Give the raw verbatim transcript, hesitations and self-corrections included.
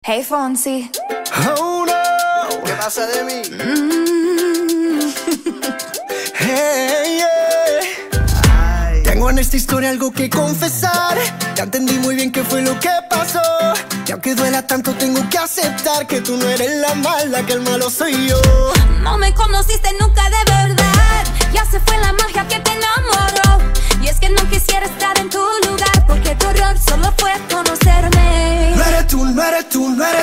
Hey Fonsi. Oh no. ¿Qué pasa de mí? Mm. Hey, yeah. Ay. Tengo en esta historia algo que confesar. Ya entendí muy bien qué fue lo que pasó. Y aunque duela tanto tengo que aceptar que tú no eres la mala, que el malo soy yo. No me conociste nunca de verdad. Ya se fue la magia que te enamoró. Y es que no quisiera estar en tu lugar, porque tu error solo fue conocerme. No eres tú, no eres tú, no eres